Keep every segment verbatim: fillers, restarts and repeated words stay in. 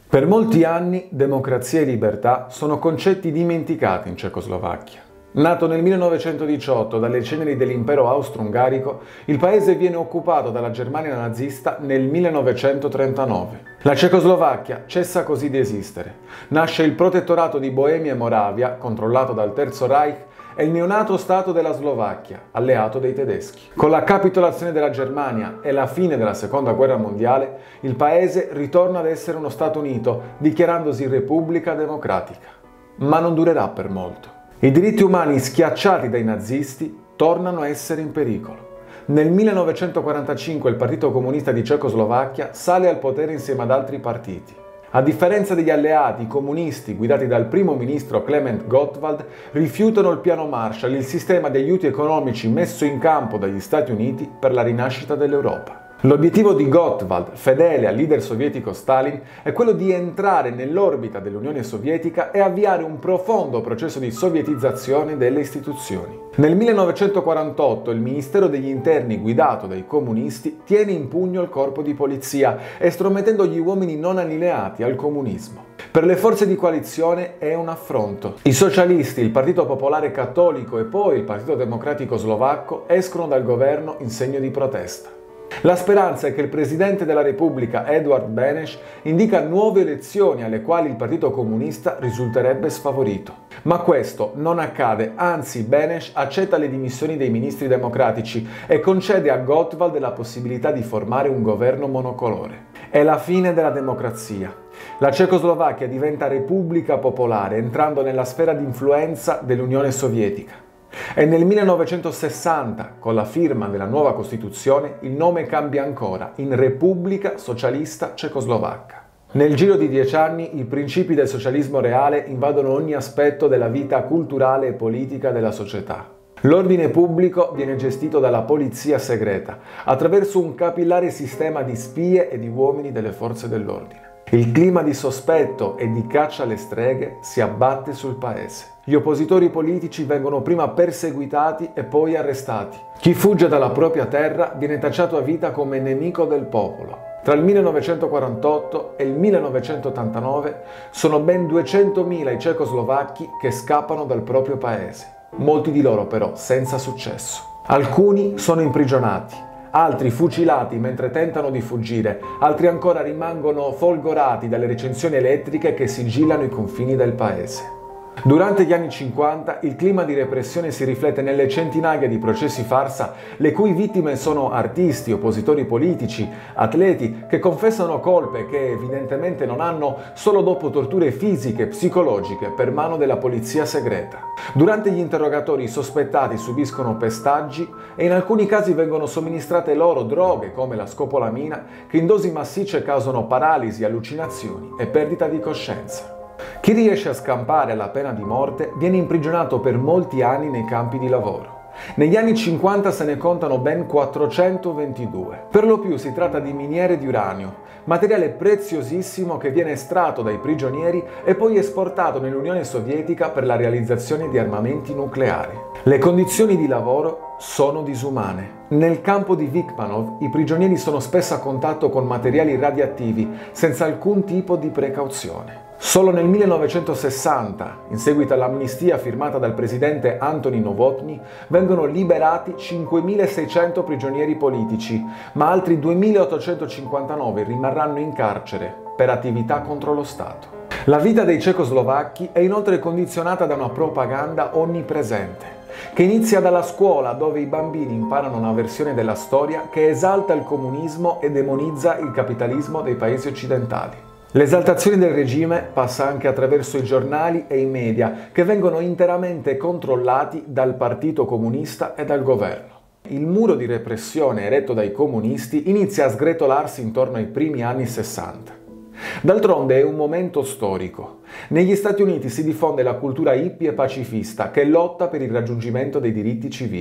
Per molti anni democrazia e libertà sono concetti dimenticati in Cecoslovacchia. Nato nel millenovecentodiciotto dalle ceneri dell'impero austro-ungarico, il paese viene occupato dalla Germania nazista nel millenovecentotrentanove. La Cecoslovacchia cessa così di esistere. Nasce il protettorato di Boemia e Moravia, controllato dal Terzo Reich, e il neonato Stato della Slovacchia, alleato dei tedeschi. Con la capitolazione della Germania e la fine della Seconda Guerra Mondiale, il paese ritorna ad essere uno Stato unito, dichiarandosi Repubblica Democratica. Ma non durerà per molto. I diritti umani schiacciati dai nazisti tornano a essere in pericolo. Nel millenovecentoquarantacinque il Partito Comunista di Cecoslovacchia sale al potere insieme ad altri partiti. A differenza degli alleati, i comunisti guidati dal primo ministro Klement Gottwald rifiutano il piano Marshall, il sistema di aiuti economici messo in campo dagli Stati Uniti per la rinascita dell'Europa. L'obiettivo di Gottwald, fedele al leader sovietico Stalin, è quello di entrare nell'orbita dell'Unione Sovietica e avviare un profondo processo di sovietizzazione delle istituzioni. Nel millenovecentoquarantotto il Ministero degli Interni, guidato dai comunisti, tiene in pugno il corpo di polizia, estromettendo gli uomini non allineati al comunismo. Per le forze di coalizione è un affronto. I socialisti, il Partito Popolare Cattolico e poi il Partito Democratico Slovacco escono dal governo in segno di protesta. La speranza è che il Presidente della Repubblica, Eduard Beneš, indica nuove elezioni alle quali il Partito Comunista risulterebbe sfavorito. Ma questo non accade, anzi Beneš accetta le dimissioni dei ministri democratici e concede a Gottwald la possibilità di formare un governo monocolore. È la fine della democrazia. La Cecoslovacchia diventa Repubblica Popolare, entrando nella sfera di influenza dell'Unione Sovietica. E nel millenovecentosessanta, con la firma della nuova Costituzione, il nome cambia ancora in Repubblica Socialista Cecoslovacca. Nel giro di dieci anni i principi del socialismo reale invadono ogni aspetto della vita culturale e politica della società. L'ordine pubblico viene gestito dalla polizia segreta, attraverso un capillare sistema di spie e di uomini delle forze dell'ordine. Il clima di sospetto e di caccia alle streghe si abbatte sul paese. Gli oppositori politici vengono prima perseguitati e poi arrestati. Chi fugge dalla propria terra viene tacciato a vita come nemico del popolo. Tra il millenovecentoquarantotto e il millenovecentottantanove sono ben duecentomila i cecoslovacchi che scappano dal proprio paese. Molti di loro però senza successo. Alcuni sono imprigionati. Altri fucilati mentre tentano di fuggire, altri ancora rimangono folgorati dalle recinzioni elettriche che sigillano i confini del paese. Durante gli anni cinquanta il clima di repressione si riflette nelle centinaia di processi farsa, le cui vittime sono artisti, oppositori politici, atleti che confessano colpe che evidentemente non hanno solo dopo torture fisiche e psicologiche per mano della polizia segreta. Durante gli interrogatori i sospettati subiscono pestaggi e in alcuni casi vengono somministrate loro droghe come la scopolamina che in dosi massicce causano paralisi, allucinazioni e perdita di coscienza. Chi riesce a scampare alla pena di morte viene imprigionato per molti anni nei campi di lavoro. Negli anni cinquanta se ne contano ben quattrocentoventidue. Per lo più si tratta di miniere di uranio, materiale preziosissimo che viene estratto dai prigionieri e poi esportato nell'Unione Sovietica per la realizzazione di armamenti nucleari. Le condizioni di lavoro sono disumane. Nel campo di Vikmanov i prigionieri sono spesso a contatto con materiali radioattivi senza alcun tipo di precauzione. Solo nel millenovecentosessanta, in seguito all'amnistia firmata dal presidente Anthony Novotny, vengono liberati cinquemilaseicento prigionieri politici, ma altri duemilaottocentocinquantanove rimarranno in carcere per attività contro lo Stato. La vita dei cecoslovacchi è inoltre condizionata da una propaganda onnipresente, che inizia dalla scuola dove i bambini imparano una versione della storia che esalta il comunismo e demonizza il capitalismo dei paesi occidentali. L'esaltazione del regime passa anche attraverso i giornali e i media, che vengono interamente controllati dal Partito Comunista e dal governo. Il muro di repressione eretto dai comunisti inizia a sgretolarsi intorno ai primi anni sessanta. D'altronde è un momento storico. Negli Stati Uniti si diffonde la cultura hippie e pacifista che lotta per il raggiungimento dei diritti civili.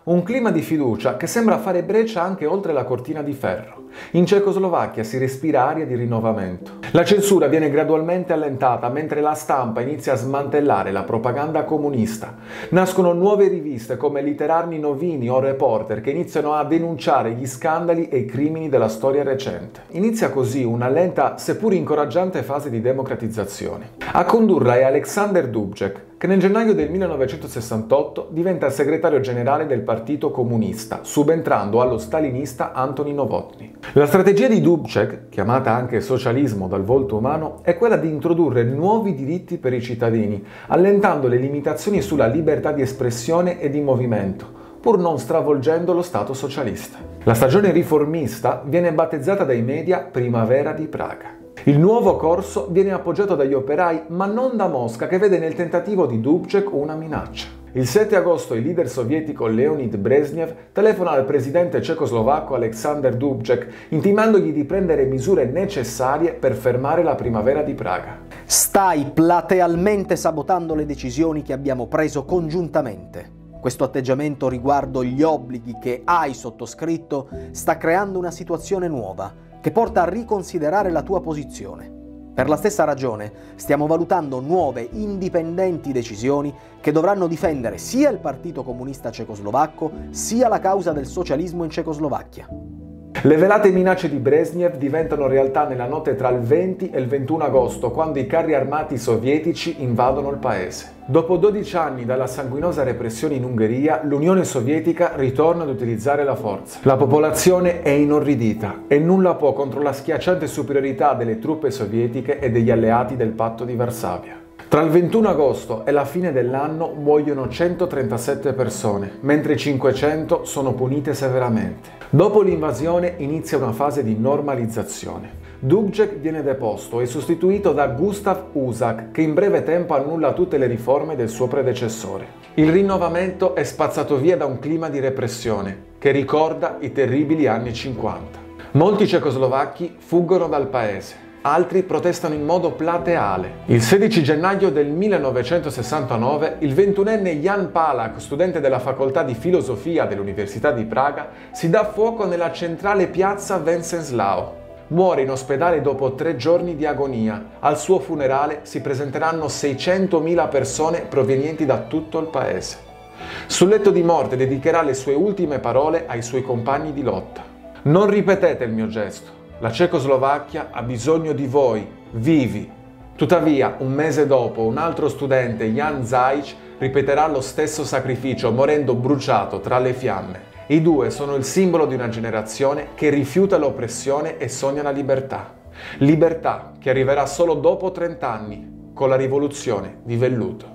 Un clima di fiducia che sembra fare breccia anche oltre la cortina di ferro. In Cecoslovacchia si respira aria di rinnovamento. La censura viene gradualmente allentata mentre la stampa inizia a smantellare la propaganda comunista. Nascono nuove riviste come Literarni Novini o Reporter che iniziano a denunciare gli scandali e i crimini della storia recente. Inizia così una lenta, seppur incoraggiante fase di democratizzazione. A condurla è Aleksandr Dubček, che nel gennaio del millenovecentosessantotto diventa segretario generale del Partito Comunista, subentrando allo stalinista Antoni Novotny. La strategia di Dubček, chiamata anche socialismo dal volto umano, è quella di introdurre nuovi diritti per i cittadini, allentando le limitazioni sulla libertà di espressione e di movimento, pur non stravolgendo lo Stato socialista. La stagione riformista viene battezzata dai media Primavera di Praga. Il nuovo corso viene appoggiato dagli operai, ma non da Mosca, che vede nel tentativo di Dubček una minaccia. Il sette agosto il leader sovietico Leonid Brezhnev telefona al presidente cecoslovacco Aleksandr Dubček, intimandogli di prendere misure necessarie per fermare la Primavera di Praga. Stai platealmente sabotando le decisioni che abbiamo preso congiuntamente. Questo atteggiamento riguardo gli obblighi che hai sottoscritto sta creando una situazione nuova, che porta a riconsiderare la tua posizione. Per la stessa ragione stiamo valutando nuove, indipendenti decisioni che dovranno difendere sia il Partito Comunista Cecoslovacco sia la causa del socialismo in Cecoslovacchia. Le velate minacce di Brezhnev diventano realtà nella notte tra il venti e il ventuno agosto, quando i carri armati sovietici invadono il paese. Dopo dodici anni dalla sanguinosa repressione in Ungheria, l'Unione Sovietica ritorna ad utilizzare la forza. La popolazione è inorridita e nulla può contro la schiacciante superiorità delle truppe sovietiche e degli alleati del Patto di Varsavia. Tra il ventuno agosto e la fine dell'anno muoiono centotrentasette persone, mentre cinquecento sono punite severamente. Dopo l'invasione inizia una fase di normalizzazione. Dubček viene deposto e sostituito da Gustav Husak, che in breve tempo annulla tutte le riforme del suo predecessore. Il rinnovamento è spazzato via da un clima di repressione che ricorda i terribili anni cinquanta. Molti cecoslovacchi fuggono dal paese. Altri protestano in modo plateale. Il sedici gennaio del millenovecentosessantanove il ventunenne Jan Palach, studente della facoltà di filosofia dell'Università di Praga, si dà fuoco nella centrale piazza Wenceslao. Muore in ospedale dopo tre giorni di agonia. Al suo funerale si presenteranno seicentomila persone provenienti da tutto il paese. Sul letto di morte dedicherà le sue ultime parole ai suoi compagni di lotta. Non ripetete il mio gesto. La Cecoslovacchia ha bisogno di voi, vivi. Tuttavia, un mese dopo, un altro studente, Jan Zajic, ripeterà lo stesso sacrificio, morendo bruciato tra le fiamme. I due sono il simbolo di una generazione che rifiuta l'oppressione e sogna la libertà. Libertà che arriverà solo dopo trent'anni, con la rivoluzione di velluto.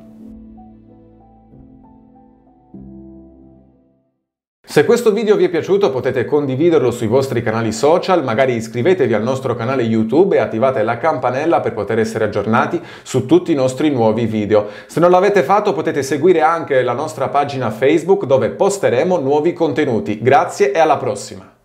Se questo video vi è piaciuto potete condividerlo sui vostri canali social, magari iscrivetevi al nostro canale YouTube e attivate la campanella per poter essere aggiornati su tutti i nostri nuovi video. Se non l'avete fatto potete seguire anche la nostra pagina Facebook dove posteremo nuovi contenuti. Grazie e alla prossima!